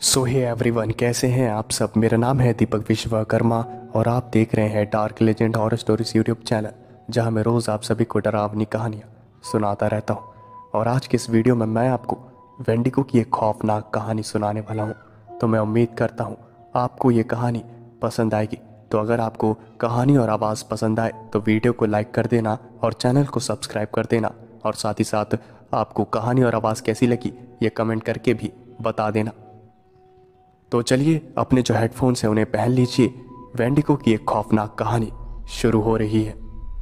सो hey everyone, कैसे हैं आप सब। मेरा नाम है दीपक विश्वकर्मा और आप देख रहे हैं dark legend horror stories YouTube channel, जहां मैं रोज़ आप सभी को डरावनी कहानियां सुनाता रहता हूं। और आज के इस वीडियो में मैं आपको वेंडिगो की एक खौफनाक कहानी सुनाने वाला हूं। तो मैं उम्मीद करता हूं आपको ये कहानी पसंद आएगी। तो अगर आपको कहानी और आवाज़ पसंद आए तो वीडियो को लाइक कर देना और चैनल को सब्सक्राइब कर देना। और साथ ही साथ आपको कहानी और आवाज़ कैसी लगी ये कमेंट करके भी बता देना। तो चलिए अपने जो हेडफोन्स हैं उन्हें पहन लीजिए। वेंडिगो की एक खौफनाक कहानी शुरू हो रही है।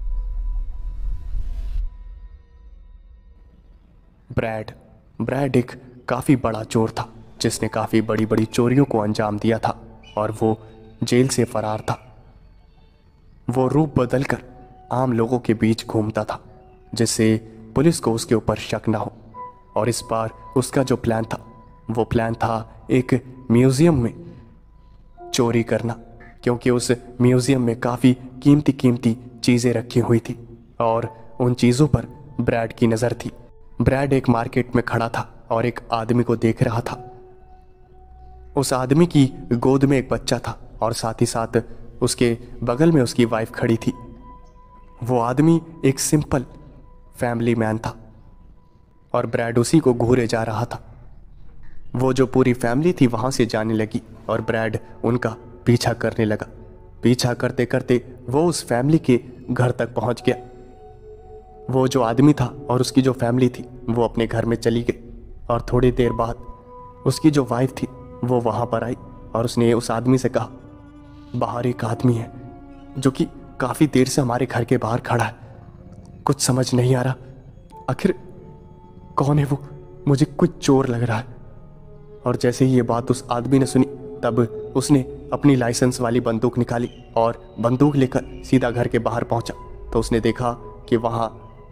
ब्रैड ब्रैड एक काफ़ी बड़ा चोर था जिसने काफ़ी बड़ी बड़ी चोरियों को अंजाम दिया था और वो जेल से फरार था। वो रूप बदलकर आम लोगों के बीच घूमता था जिससे पुलिस को उसके ऊपर शक न हो। और इस बार उसका जो प्लान था वो प्लान था एक म्यूज़ियम में चोरी करना, क्योंकि उस म्यूज़ियम में काफ़ी कीमती कीमती चीज़ें रखी हुई थी और उन चीज़ों पर ब्रैड की नज़र थी। ब्रैड एक मार्केट में खड़ा था और एक आदमी को देख रहा था। उस आदमी की गोद में एक बच्चा था और साथ ही साथ उसके बगल में उसकी वाइफ खड़ी थी। वो आदमी एक सिंपल फैमिली मैन था और ब्रैड उसी को घूरे जा रहा था। वो जो पूरी फैमिली थी वहाँ से जाने लगी और ब्रैड उनका पीछा करने लगा। पीछा करते करते वो उस फैमिली के घर तक पहुँच गया। वो जो आदमी था और उसकी जो फैमिली थी वो अपने घर में चली गई और थोड़ी देर बाद उसकी जो वाइफ थी वो वहाँ पर आई और उसने उस आदमी से कहा, बाहर एक आदमी है जो कि काफ़ी देर से हमारे घर के बाहर खड़ा है। कुछ समझ नहीं आ रहा आखिर कौन है वो, मुझे कुछ चोर लग रहा है। और जैसे ही ये बात उस आदमी ने सुनी तब उसने अपनी लाइसेंस वाली बंदूक निकाली और बंदूक लेकर सीधा घर के बाहर पहुंचा। तो उसने देखा कि वहाँ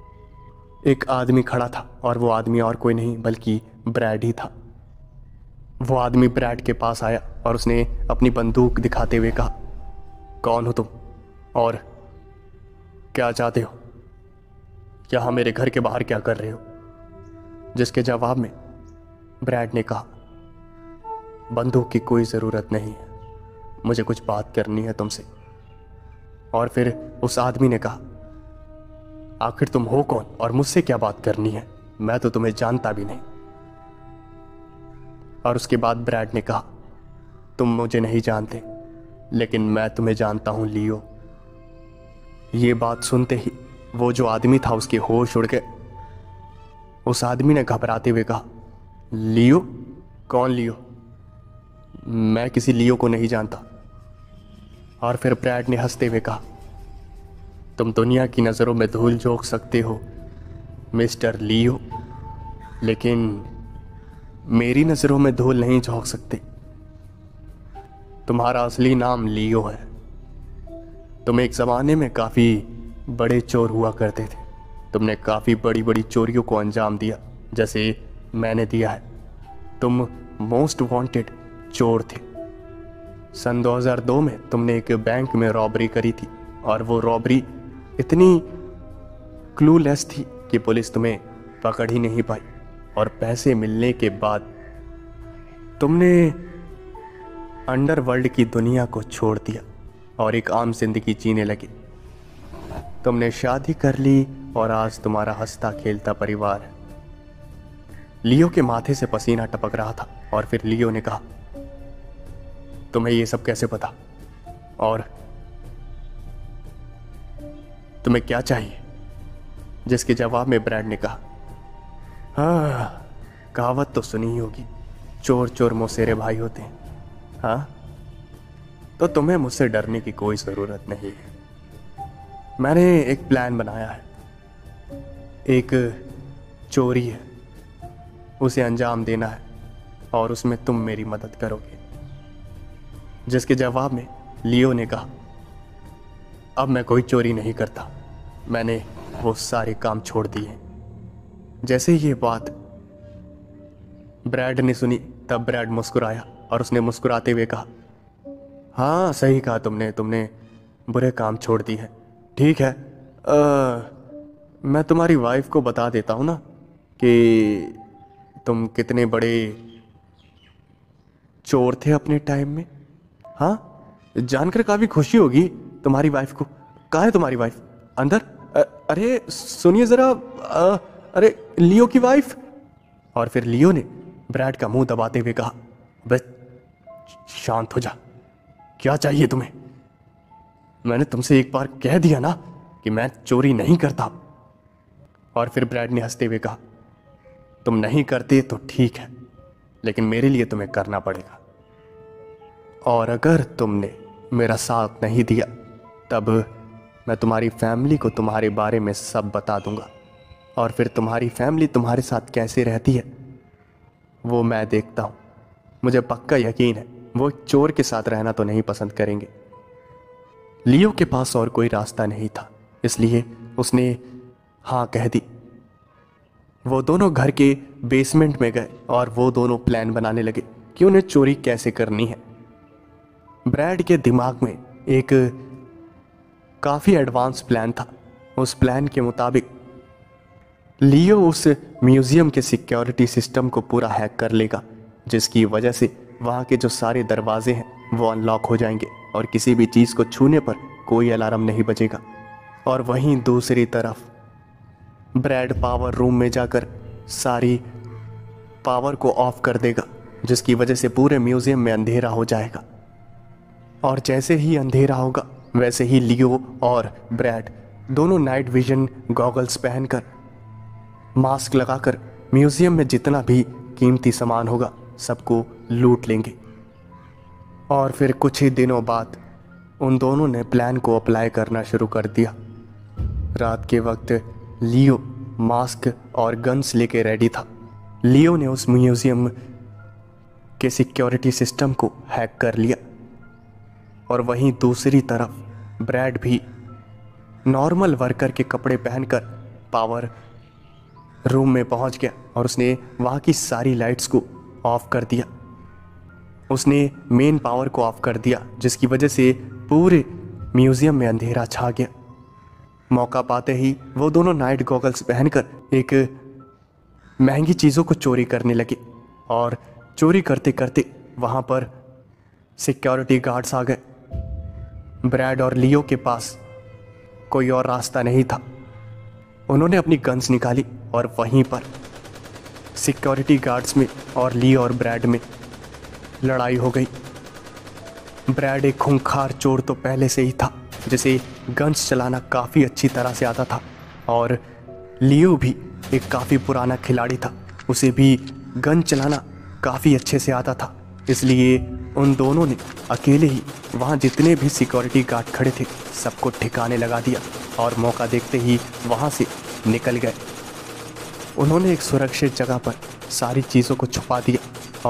एक आदमी खड़ा था और वो आदमी और कोई नहीं बल्कि ब्रैड ही था। वो आदमी ब्रैड के पास आया और उसने अपनी बंदूक दिखाते हुए कहा, कौन हो तुम और क्या चाहते हो, यहाँ मेरे घर के बाहर क्या कर रहे हो। जिसके जवाब में ब्रैड ने कहा, बंदूक की कोई ज़रूरत नहीं है, मुझे कुछ बात करनी है तुमसे। और फिर उस आदमी ने कहा, आखिर तुम हो कौन और मुझसे क्या बात करनी है, मैं तो तुम्हें जानता भी नहीं। और उसके बाद ब्रैड ने कहा, तुम मुझे नहीं जानते लेकिन मैं तुम्हें जानता हूं, लियो। ये बात सुनते ही वो जो आदमी था उसके होश उड़ गए। उस आदमी ने घबराते हुए कहा, लियो? कौन लियो? मैं किसी लियो को नहीं जानता। और फिर ब्रैड ने हंसते हुए कहा, तुम दुनिया की नज़रों में धूल झोंक सकते हो मिस्टर लियो, लेकिन मेरी नज़रों में धूल नहीं झोंक सकते। तुम्हारा असली नाम लियो है। तुम एक ज़माने में काफ़ी बड़े चोर हुआ करते थे। तुमने काफ़ी बड़ी बड़ी चोरियों को अंजाम दिया जैसे मैंने दिया है। तुम मोस्ट वांटेड चोर थे। सन 2002 में तुमने एक बैंक में रॉबरी करी थी और वो रॉबरी इतनी क्लूलेस थी कि पुलिस तुम्हें पकड़ ही नहीं पाई। और पैसे मिलने के बाद तुमने अंडरवर्ल्ड की दुनिया को छोड़ दिया और एक आम जिंदगी जीने लगे। तुमने शादी कर ली और आज तुम्हारा हंसता खेलता परिवार है। लियो के माथे से पसीना टपक रहा था और फिर लियो ने कहा, तुम्हें ये सब कैसे पता और तुम्हें क्या चाहिए। जिसके जवाब में ब्रैड ने कहा, हाँ, कहावत तो सुनी ही होगी, चोर चोर मौसेरे भाई होते हैं। हाँ, तो तुम्हें मुझसे डरने की कोई ज़रूरत नहीं है। मैंने एक प्लान बनाया है, एक चोरी है, उसे अंजाम देना है और उसमें तुम मेरी मदद करोगे। जिसके जवाब में लियो ने कहा, अब मैं कोई चोरी नहीं करता, मैंने वो सारे काम छोड़ दिए। जैसे ही ये बात ब्रैड ने सुनी तब ब्रैड मुस्कुराया और उसने मुस्कुराते हुए कहा, हाँ सही कहा तुमने बुरे काम छोड़ दिए हैं। ठीक है, मैं तुम्हारी वाइफ को बता देता हूँ ना कि तुम कितने बड़े चोर थे अपने टाइम में। हाँ, जानकर काफी खुशी होगी तुम्हारी वाइफ को। कहाँ है तुम्हारी वाइफ? अंदर? अरे सुनिए जरा, अरे लियो की वाइफ। और फिर लियो ने ब्रैड का मुंह दबाते हुए कहा, बस शांत हो जा, क्या चाहिए तुम्हें? मैंने तुमसे एक बार कह दिया ना कि मैं चोरी नहीं करता। और फिर ब्रैड ने हंसते हुए कहा, तुम नहीं करते तो ठीक है, लेकिन मेरे लिए तुम्हें करना पड़ेगा। और अगर तुमने मेरा साथ नहीं दिया तब मैं तुम्हारी फैमिली को तुम्हारे बारे में सब बता दूंगा, और फिर तुम्हारी फैमिली तुम्हारे साथ कैसे रहती है वो मैं देखता हूं। मुझे पक्का यकीन है वो एक चोर के साथ रहना तो नहीं पसंद करेंगे। लियो के पास और कोई रास्ता नहीं था, इसलिए उसने हाँ कह दी। वो दोनों घर के बेसमेंट में गए और वो दोनों प्लान बनाने लगे कि उन्हें चोरी कैसे करनी है। ब्रैड के दिमाग में एक काफ़ी एडवांस प्लान था। उस प्लान के मुताबिक लियो उस म्यूजियम के सिक्योरिटी सिस्टम को पूरा हैक कर लेगा, जिसकी वजह से वहाँ के जो सारे दरवाजे हैं वो अनलॉक हो जाएंगे और किसी भी चीज़ को छूने पर कोई अलार्म नहीं बजेगा। और वहीं दूसरी तरफ ब्रैड पावर रूम में जाकर सारी पावर को ऑफ कर देगा, जिसकी वजह से पूरे म्यूजियम में अंधेरा हो जाएगा। और जैसे ही अंधेरा होगा वैसे ही लियो और ब्रैड दोनों नाइट विजन गॉगल्स पहनकर, मास्क लगाकर म्यूजियम में जितना भी कीमती सामान होगा सबको लूट लेंगे। और फिर कुछ ही दिनों बाद उन दोनों ने प्लान को अप्लाई करना शुरू कर दिया। रात के वक्त लियो मास्क और गन्स लेके रेडी था। लियो ने उस म्यूजियम के सिक्योरिटी सिस्टम को हैक कर लिया, और वहीं दूसरी तरफ ब्रैड भी नॉर्मल वर्कर के कपड़े पहनकर पावर रूम में पहुंच गया और उसने वहाँ की सारी लाइट्स को ऑफ कर दिया। उसने मेन पावर को ऑफ कर दिया, जिसकी वजह से पूरे म्यूजियम में अंधेरा छा गया। मौका पाते ही वो दोनों नाइट गॉगल्स पहनकर एक महंगी चीज़ों को चोरी करने लगे, और चोरी करते करते वहाँ पर सिक्योरिटी गार्ड्स आ गए। ब्रैड और लियो के पास कोई और रास्ता नहीं था। उन्होंने अपनी गन्स निकाली और वहीं पर सिक्योरिटी गार्ड्स में और लियो और ब्रैड में लड़ाई हो गई। ब्रैड एक खूंखार चोर तो पहले से ही था, जिसे गन्स चलाना काफ़ी अच्छी तरह से आता था, और लियो भी एक काफ़ी पुराना खिलाड़ी था, उसे भी गन चलाना काफ़ी अच्छे से आता था। इसलिए उन दोनों ने अकेले ही वहाँ जितने भी सिक्योरिटी गार्ड खड़े थे सबको ठिकाने लगा दिया और मौका देखते ही वहाँ से निकल गए। उन्होंने एक सुरक्षित जगह पर सारी चीज़ों को छुपा दिया,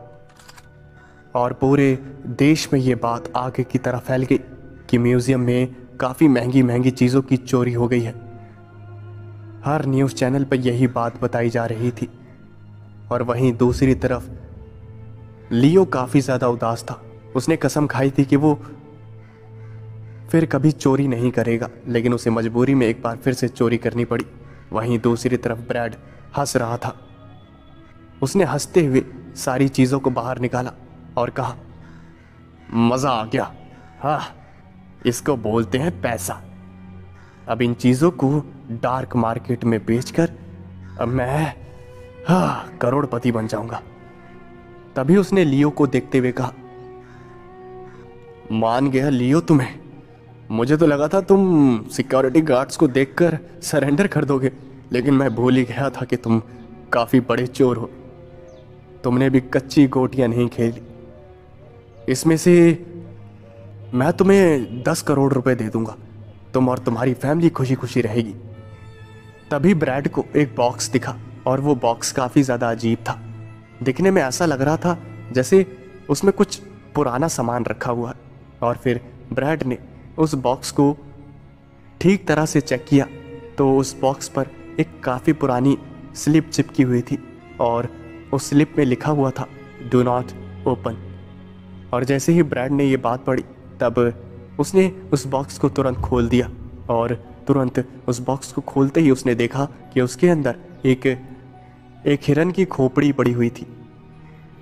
और पूरे देश में ये बात आगे की तरह फैल गई कि म्यूज़ियम में काफ़ी महंगी महंगी चीज़ों की चोरी हो गई है। हर न्यूज़ चैनल पर यही बात बताई जा रही थी। और वहीं दूसरी तरफ लियो काफ़ी ज़्यादा उदास था। उसने कसम खाई थी कि वो फिर कभी चोरी नहीं करेगा, लेकिन उसे मजबूरी में एक बार फिर से चोरी करनी पड़ी। वहीं दूसरी तरफ ब्रैड हंस रहा था। उसने हंसते हुए सारी चीज़ों को बाहर निकाला और कहा, मज़ा आ गया। हाँ, इसको बोलते हैं पैसा। अब इन चीज़ों को डार्क मार्केट में बेचकर अब मैं करोड़पति बन जाऊंगा। तभी उसने लियो को देखते हुए कहा, मान गया लियो तुम्हें। मुझे तो लगा था तुम सिक्योरिटी गार्ड्स को देखकर सरेंडर कर दोगे, लेकिन मैं भूल ही गया था कि तुम काफ़ी बड़े चोर हो। तुमने भी कच्ची गोटियां नहीं खेली। इसमें से मैं तुम्हें 10 करोड़ रुपए दे दूंगा, तुम और तुम्हारी फैमिली खुशी खुशी रहेगी। तभी ब्रैड को एक बॉक्स दिखा, और वो बॉक्स काफ़ी ज़्यादा अजीब था। दिखने में ऐसा लग रहा था जैसे उसमें कुछ पुराना सामान रखा हुआ है। और फिर ब्रैड ने उस बॉक्स को ठीक तरह से चेक किया तो उस बॉक्स पर एक काफ़ी पुरानी स्लिप चिपकी हुई थी, और उस स्लिप में लिखा हुआ था, डू नॉट ओपन। और जैसे ही ब्रैड ने ये बात पढ़ी तब उसने उस बॉक्स को तुरंत खोल दिया, और तुरंत उस बॉक्स को खोलते ही उसने देखा कि उसके अंदर एक हिरन की खोपड़ी पड़ी हुई थी।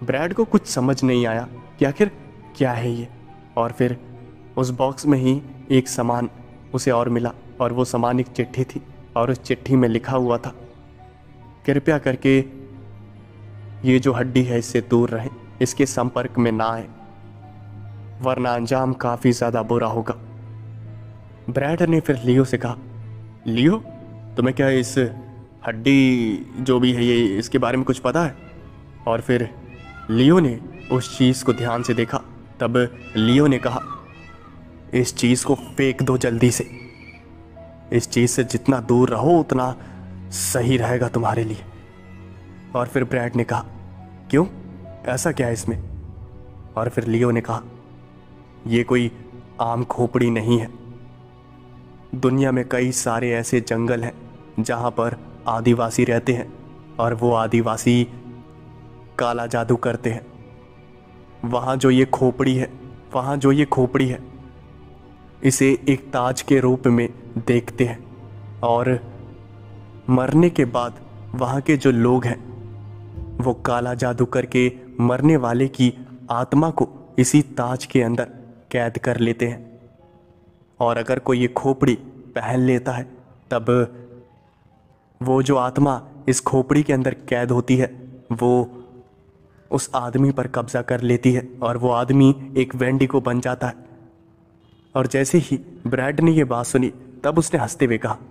ब्रैड को कुछ समझ नहीं आया कि आखिर क्या है ये। और फिर उस बॉक्स में ही एक सामान उसे और मिला, और वो सामान एक चिट्ठी थी, और उस चिट्ठी में लिखा हुआ था, कृपया करके ये जो हड्डी है इससे दूर रहें, इसके संपर्क में ना आए, वरना अंजाम काफ़ी ज़्यादा बुरा होगा। ब्रैड ने फिर लियो से कहा, लियो तुम्हें क्या इस हड्डी जो भी है ये इसके बारे में कुछ पता है? और फिर लियो ने उस चीज़ को ध्यान से देखा। तब लियो ने कहा, इस चीज़ को फेंक दो जल्दी से, इस चीज़ से जितना दूर रहो उतना सही रहेगा तुम्हारे लिए। और फिर ब्रैड ने कहा, क्यों, ऐसा क्या है इसमें? और फिर लियो ने कहा, ये कोई आम खोपड़ी नहीं है। दुनिया में कई सारे ऐसे जंगल हैं जहाँ पर आदिवासी रहते हैं, और वो आदिवासी काला जादू करते हैं। वहाँ जो ये खोपड़ी है इसे एक ताज के रूप में देखते हैं, और मरने के बाद वहाँ के जो लोग हैं वो काला जादू करके मरने वाले की आत्मा को इसी ताज के अंदर कैद कर लेते हैं। और अगर कोई ये खोपड़ी पहन लेता है तब वो जो आत्मा इस खोपड़ी के अंदर कैद होती है वो उस आदमी पर कब्जा कर लेती है, और वो आदमी एक वेंडिगो बन जाता है। और जैसे ही ब्रैड ने ये बात सुनी तब उसने हंसते हुए कहा,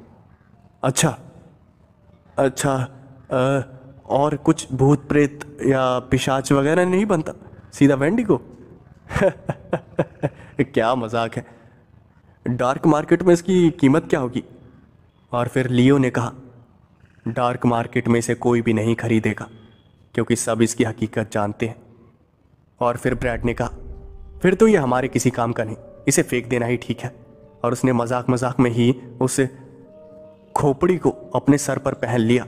अच्छा और कुछ भूत प्रेत या पिशाच वगैरह नहीं बनता, सीधा वेंडिगो? क्या मजाक है, डार्क मार्केट में इसकी कीमत क्या होगी? और फिर लियो ने कहा, डार्क मार्केट में इसे कोई भी नहीं खरीदेगा क्योंकि सब इसकी हकीकत जानते हैं। और फिर ब्रैड ने कहा, फिर तो ये हमारे किसी काम का नहीं, इसे फेंक देना ही ठीक है। और उसने मजाक मजाक में ही उस खोपड़ी को अपने सर पर पहन लिया।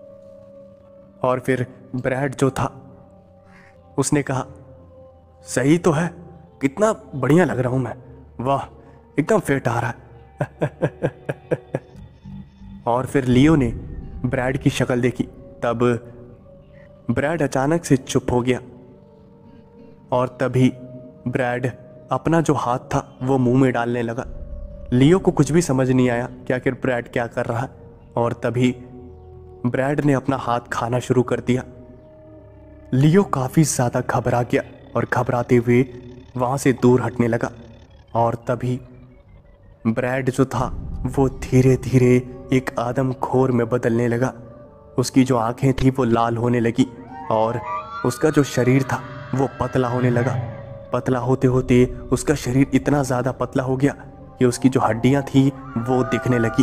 और फिर ब्रैड जो था उसने कहा, सही तो है, कितना बढ़िया लग रहा हूं मैं, वाह एकदम फिट आ रहा है। और फिर लियो ने ब्रैड की शक्ल देखी। तब ब्रैड अचानक से चुप हो गया, और तभी ब्रैड अपना जो हाथ था वो मुंह में डालने लगा। लियो को कुछ भी समझ नहीं आया कि आखिर ब्रैड क्या कर रहा है। और तभी ब्रैड ने अपना हाथ खाना शुरू कर दिया। लियो काफ़ी ज़्यादा घबरा गया और घबराते हुए वहाँ से दूर हटने लगा। और तभी ब्रैड जो था वो धीरे धीरे एक आदमखोर में बदलने लगा। उसकी जो आंखें थी वो लाल होने लगी, और उसका जो शरीर था वो पतला होने लगा। पतला होते होते उसका शरीर इतना ज़्यादा पतला हो गया कि उसकी जो हड्डियाँ थी वो दिखने लगी।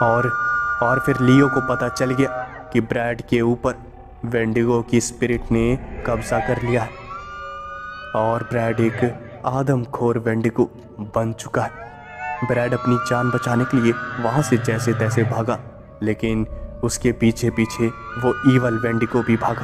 और फिर लियो को पता चल गया कि ब्रैड के ऊपर वेंडिगो की स्पिरिट ने कब्जा कर लिया है, और ब्रैड एक आदमखोर वेंडिगो बन चुका है। ब्रैड अपनी जान बचाने के लिए वहाँ से जैसे तैसे भागा, लेकिन उसके पीछे पीछे वो ईवल वेंडिगो भी भागा।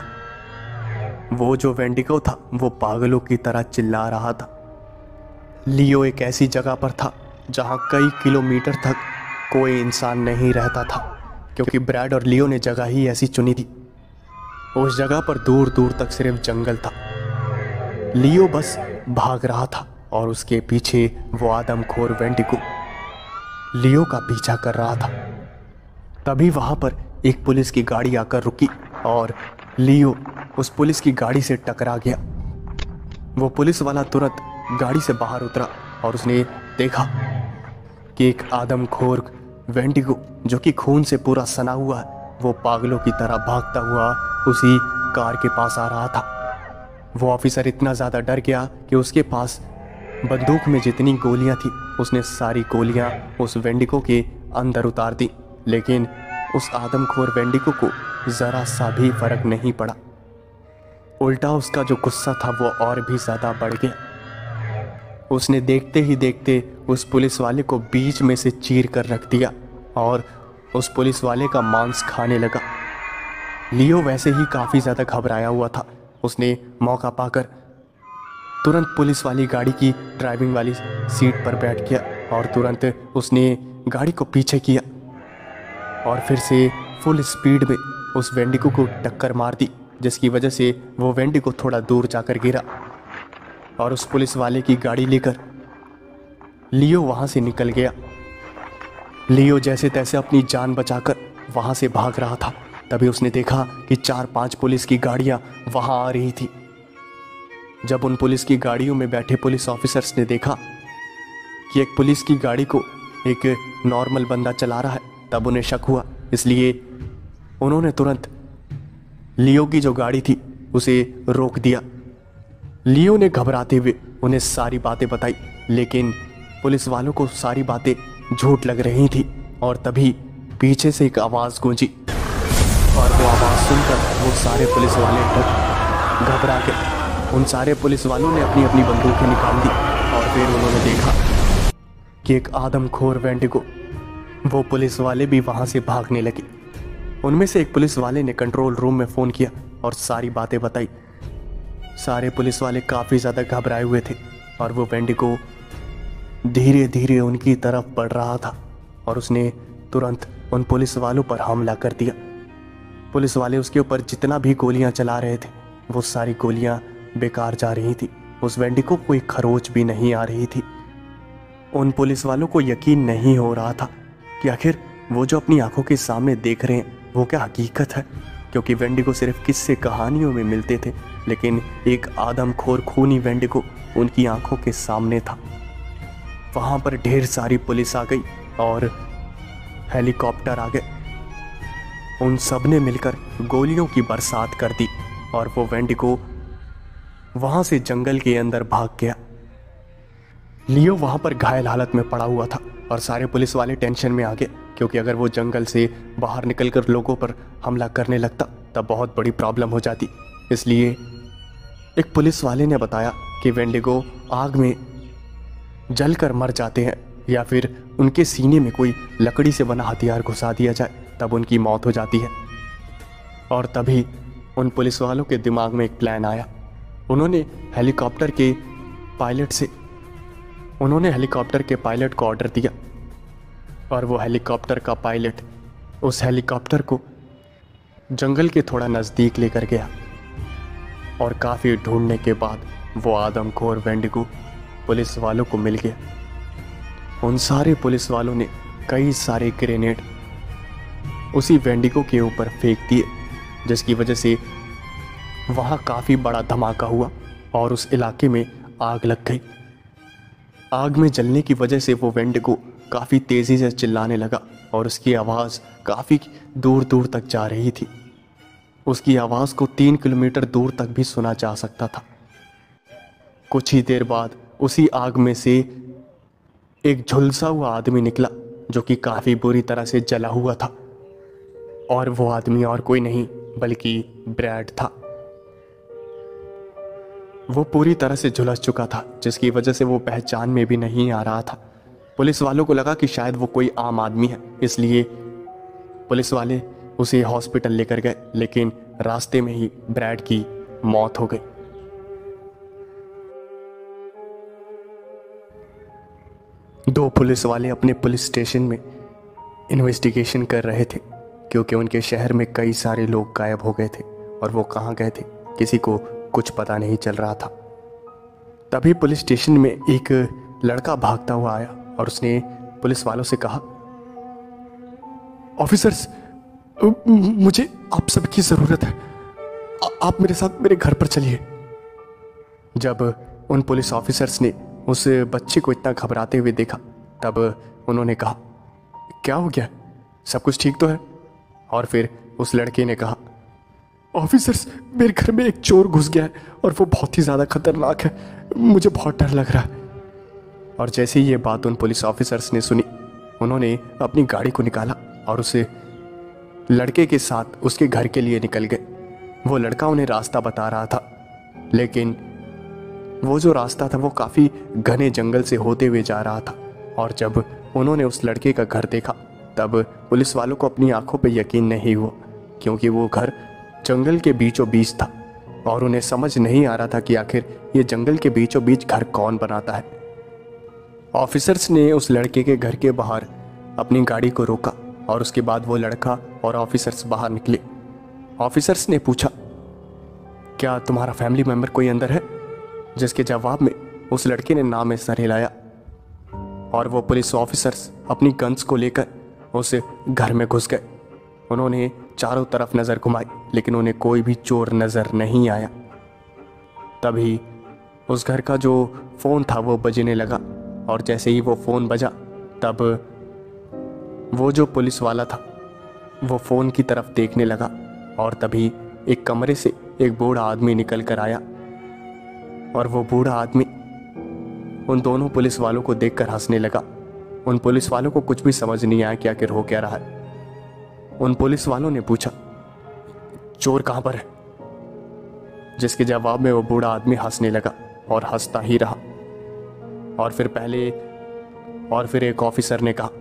वो जो वेंडिगो था वो पागलों की तरह चिल्ला रहा था। लियो एक ऐसी जगह पर था जहाँ कई किलोमीटर तक कोई इंसान नहीं रहता था, क्योंकि ब्रैड और लियो ने जगह ही ऐसी चुनी थी। उस जगह पर दूर दूर तक सिर्फ जंगल था। लियो बस भाग रहा था, और उसके पीछे वो आदमखोर वेंडिगो लियो का पीछा कर रहा था। तभी वहाँ पर एक पुलिस की गाड़ी आकर रुकी, और लियो उस पुलिस की गाड़ी से टकरा गया। वो पुलिस वाला तुरंत गाड़ी से बाहर उतरा, और उसने देखा कि एक आदमखोर वेंडिगो जो कि खून से पूरा सना हुआ है वो पागलों की तरह भागता हुआ उसी कार के पास आ रहा था। वो ऑफिसर इतना ज़्यादा डर गया कि उसके पास बंदूक में जितनी गोलियां थी उसने सारी गोलियां उस वेंडिगो के अंदर उतार दी, लेकिन उस आदमखोर वेंडिगो को ज़रा सा भी फर्क नहीं पड़ा। उल्टा उसका जो गुस्सा था वो और भी ज़्यादा बढ़ गया। उसने देखते ही देखते उस पुलिस वाले को बीच में से चीर कर रख दिया, और उस पुलिस वाले का मांस खाने लगा। लियो वैसे ही काफ़ी ज़्यादा घबराया हुआ था। उसने मौका पाकर तुरंत पुलिस वाली गाड़ी की ड्राइविंग वाली सीट पर बैठ गया, और तुरंत उसने गाड़ी को पीछे किया, और फिर से फुल स्पीड में उस वेंडिगो को टक्कर मार दी, जिसकी वजह से वो वेंडिगो थोड़ा दूर जाकर गिरा और उस पुलिस वाले की गाड़ी लेकर लियो वहाँ से निकल गया। लियो जैसे तैसे अपनी जान बचाकर वहाँ से भाग रहा था। तभी उसने देखा कि 4-5 पुलिस की गाड़ियाँ वहाँ आ रही थी। जब उन पुलिस की गाड़ियों में बैठे पुलिस ऑफिसर्स ने देखा कि एक पुलिस की गाड़ी को एक नॉर्मल बंदा चला रहा है, तब उन्हें शक हुआ। इसलिए उन्होंने तुरंत लियो की जो गाड़ी थी उसे रोक दिया। लियो ने घबराते हुए उन्हें सारी बातें बताई, लेकिन पुलिस वालों को सारी बातें झूठ लग रही थी। और तभी पीछे से एक आवाज़ गूंजी और वो आवाज़ सुनकर वो सारे पुलिस वाले घबरा गए। उन सारे पुलिस वालों ने अपनी अपनी बंदूकें निकाल दी और फिर उन्होंने देखा कि एक आदमखोर वेंडिगो, वो पुलिस वाले भी वहाँ से भागने लगे। उनमें से एक पुलिस वाले ने कंट्रोल रूम में फ़ोन किया और सारी बातें बताई। सारे पुलिस वाले काफ़ी ज़्यादा घबराए हुए थे और वो वेंडिगो धीरे धीरे उनकी तरफ बढ़ रहा था और उसने तुरंत उन पुलिस वालों पर हमला कर दिया। पुलिस वाले उसके ऊपर जितना भी गोलियां चला रहे थे वो सारी गोलियां बेकार जा रही थी। उस वेंडिगो को कोई खरोच भी नहीं आ रही थी। उन पुलिस वालों को यकीन नहीं हो रहा था कि आखिर वो जो अपनी आंखों के सामने देख रहे हैं वो क्या हकीकत है, क्योंकि वेंडिगो सिर्फ किस्से कहानियों में मिलते थे, लेकिन एक आदमखोर खूनी वेंडिगो उनकी आंखों के सामने था। वहाँ पर ढेर सारी पुलिस आ गई और हेलीकॉप्टर आ गए। उन सब ने मिलकर गोलियों की बरसात कर दी और वो वेंडिगो वहाँ से जंगल के अंदर भाग गया। लियो वहाँ पर घायल हालत में पड़ा हुआ था और सारे पुलिस वाले टेंशन में आ गए, क्योंकि अगर वो जंगल से बाहर निकलकर लोगों पर हमला करने लगता तब बहुत बड़ी प्रॉब्लम हो जाती। इसलिए एक पुलिस वाले ने बताया कि वेंडिगो आग में जलकर मर जाते हैं या फिर उनके सीने में कोई लकड़ी से बना हथियार घुसा दिया जाए, तब उनकी मौत हो जाती है। और तभी उन पुलिस वालों के दिमाग में एक प्लान आया। उन्होंने हेलीकॉप्टर के पायलट को ऑर्डर दिया और वो हेलीकॉप्टर का पायलट उस हेलीकॉप्टर को जंगल के थोड़ा नज़दीक लेकर गया और काफ़ी ढूंढने के बाद वो आदमखोर वेंडिगो पुलिस वालों को मिल गया। उन सारे पुलिस वालों ने कई सारे ग्रेनेड उसी वेंडिगो के ऊपर फेंक दिए, जिसकी वजह से वहाँ काफ़ी बड़ा धमाका हुआ और उस इलाके में आग लग गई। आग में जलने की वजह से वो वेंडिगो काफ़ी तेज़ी से चिल्लाने लगा और उसकी आवाज़ काफ़ी दूर दूर तक जा रही थी। उसकी आवाज़ को 3 किलोमीटर दूर तक भी सुना जा सकता था। कुछ ही देर बाद उसी आग में से एक झुलसा हुआ आदमी निकला जो कि काफ़ी बुरी तरह से जला हुआ था, और वो आदमी और कोई नहीं बल्कि ब्रैड था। वो पूरी तरह से झुलस चुका था, जिसकी वजह से वो पहचान में भी नहीं आ रहा था। पुलिस वालों को लगा कि शायद वो कोई आम आदमी है, इसलिए पुलिस वाले उसे हॉस्पिटल लेकर गए, लेकिन रास्ते में ही ब्रैड की मौत हो गई। दो पुलिस वाले अपने पुलिस स्टेशन में इन्वेस्टिगेशन कर रहे थे, क्योंकि उनके शहर में कई सारे लोग गायब हो गए थे और वो कहाँ गए थे किसी को कुछ पता नहीं चल रहा था। तभी पुलिस स्टेशन में एक लड़का भागता हुआ आया और उसने पुलिस वालों से कहा, ऑफिसर्स, मुझे आप सबकी ज़रूरत है, आप मेरे साथ मेरे घर पर चलिए। जब उन पुलिस ऑफिसर्स ने उस बच्चे को इतना घबराते हुए देखा, तब उन्होंने कहा, क्या हो गया, सब कुछ ठीक तो है? और फिर उस लड़के ने कहा, ऑफिसर्स, मेरे घर में एक चोर घुस गया है और वो बहुत ही ज़्यादा खतरनाक है, मुझे बहुत डर लग रहा है। और जैसे ही ये बात उन पुलिस ऑफिसर्स ने सुनी, उन्होंने अपनी गाड़ी को निकाला और उसे लड़के के साथ उसके घर के लिए निकल गए। वो लड़का उन्हें रास्ता बता रहा था, लेकिन वो जो रास्ता था वो काफ़ी घने जंगल से होते हुए जा रहा था। और जब उन्होंने उस लड़के का घर देखा, तब पुलिस वालों को अपनी आंखों पर यकीन नहीं हुआ, क्योंकि वो घर जंगल के बीचों बीच था और उन्हें समझ नहीं आ रहा था कि आखिर ये जंगल के बीचों बीच घर कौन बनाता है। ऑफिसर्स ने उस लड़के के घर के बाहर अपनी गाड़ी को रोका और उसके बाद वो लड़का और ऑफिसर्स बाहर निकले। ऑफिसर्स ने पूछा क्या तुम्हारा फैमिली मेम्बर कोई अंदर है? जिसके जवाब में उस लड़के ने ना में सर हिलाया और वो पुलिस ऑफिसर्स अपनी गन्स को लेकर उस घर में घुस गए। उन्होंने चारों तरफ नज़र घुमाई लेकिन उन्हें कोई भी चोर नज़र नहीं आया। तभी उस घर का जो फ़ोन था वो बजने लगा और जैसे ही वो फ़ोन बजा तब वो जो पुलिस वाला था वो फ़ोन की तरफ देखने लगा और तभी एक कमरे से एक बूढ़ा आदमी निकल कर आया और वो बूढ़ा आदमी उन दोनों पुलिस वालों को देखकर हंसने लगा। उन पुलिस वालों को कुछ भी समझ नहीं आया कि आखिर हो क्या रहा है। उन पुलिस वालों ने पूछा, चोर कहाँ पर है? जिसके जवाब में वो बूढ़ा आदमी हंसने लगा और हंसता ही रहा। और फिर एक ऑफिसर ने कहा,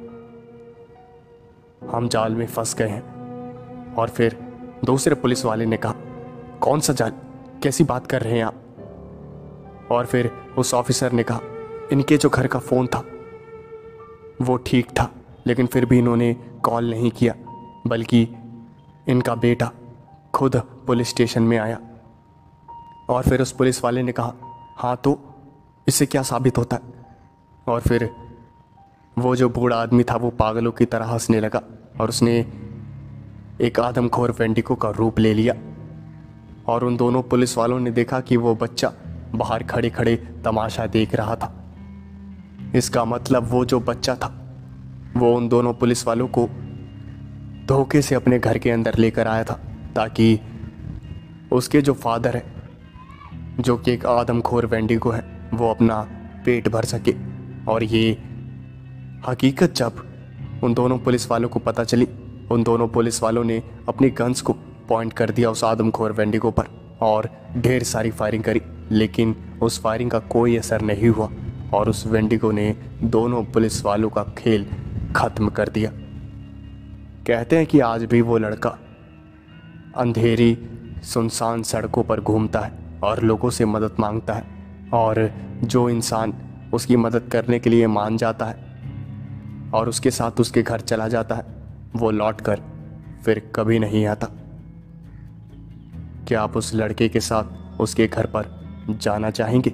हम जाल में फंस गए हैं। और फिर दूसरे पुलिस वाले ने कहा, कौन सा जाल? कैसी बात कर रहे हैं आप? और फिर उस ऑफिसर ने कहा, इनके जो घर का फ़ोन था वो ठीक था लेकिन फिर भी इन्होंने कॉल नहीं किया, बल्कि इनका बेटा खुद पुलिस स्टेशन में आया। और फिर उस पुलिस वाले ने कहा, हाँ तो इससे क्या साबित होता है? और फिर वो जो बूढ़ा आदमी था वो पागलों की तरह हंसने लगा और उसने एक आदमखोर वेंडिगो का रूप ले लिया। और उन दोनों पुलिस वालों ने देखा कि वो बच्चा बाहर खड़े खड़े तमाशा देख रहा था। इसका मतलब वो जो बच्चा था वो उन दोनों पुलिस वालों को धोखे से अपने घर के अंदर लेकर आया था ताकि उसके जो फादर है, जो कि एक आदमखोर वेंडिगो है, वो अपना पेट भर सके। और ये हकीकत जब उन दोनों पुलिस वालों को पता चली, उन दोनों पुलिस वालों ने अपनी गन्स को पॉइंट कर दिया उस आदमखोर वेंडिगो पर और ढेर सारी फायरिंग करी, लेकिन उस फायरिंग का कोई असर नहीं हुआ और उस वेंडिगो ने दोनों पुलिस वालों का खेल खत्म कर दिया। कहते हैं कि आज भी वो लड़का अंधेरी सुनसान सड़कों पर घूमता है और लोगों से मदद मांगता है, और जो इंसान उसकी मदद करने के लिए मान जाता है और उसके साथ उसके घर चला जाता है वो लौटकर फिर कभी नहीं आता। क्या आप उस लड़के के साथ उसके घर पर जाना चाहेंगे?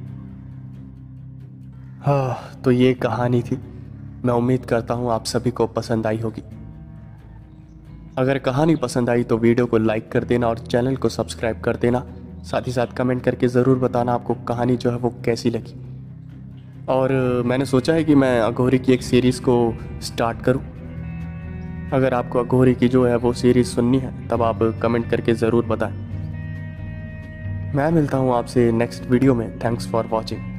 हाँ, तो ये कहानी थी। मैं उम्मीद करता हूँ आप सभी को पसंद आई होगी। अगर कहानी पसंद आई तो वीडियो को लाइक कर देना और चैनल को सब्सक्राइब कर देना। साथ ही साथ कमेंट करके ज़रूर बताना आपको कहानी जो है वो कैसी लगी। और मैंने सोचा है कि मैं अघोरी की एक सीरीज़ को स्टार्ट करूं। अगर आपको अघोरी की जो है वो सीरीज़ सुननी है तब आप कमेंट करके ज़रूर बताएं। मैं मिलता हूं आपसे नेक्स्ट वीडियो में। Thanks for watching.